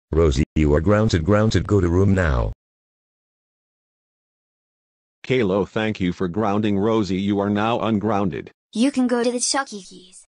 Rosie, you are grounded. Go to room now. Caillou, thank you for grounding Rosie. You are now ungrounded. You can go to the Chuck E. Cheese.